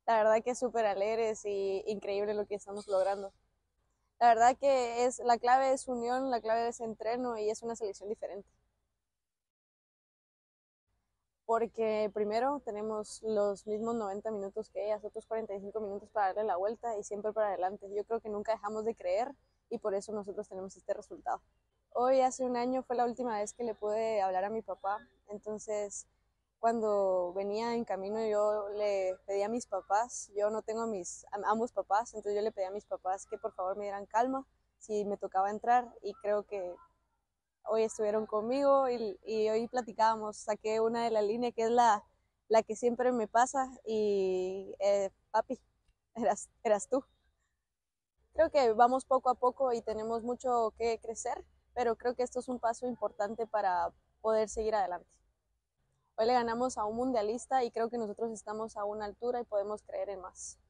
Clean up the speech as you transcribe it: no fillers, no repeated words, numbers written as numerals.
La verdad que es súper alegres y increíble lo que estamos logrando. La verdad que la clave es unión, la clave es entreno y es una selección diferente. Porque primero tenemos los mismos 90 minutos que ellas, otros 45 minutos para darle la vuelta y siempre para adelante. Yo creo que nunca dejamos de creer y por eso nosotros tenemos este resultado. Hoy hace un año fue la última vez que le pude hablar a mi papá, entonces cuando venía en camino yo le pedí a mis papás, yo no tengo a ambos papás, entonces yo le pedí a mis papás que por favor me dieran calma si me tocaba entrar y creo que hoy estuvieron conmigo y hoy platicábamos, saqué una de la línea que es la que siempre me pasa y papi, eras tú. Creo que vamos poco a poco y tenemos mucho que crecer, pero creo que esto es un paso importante para poder seguir adelante. Hoy le ganamos a un mundialista y creo que nosotros estamos a una altura y podemos creer en más.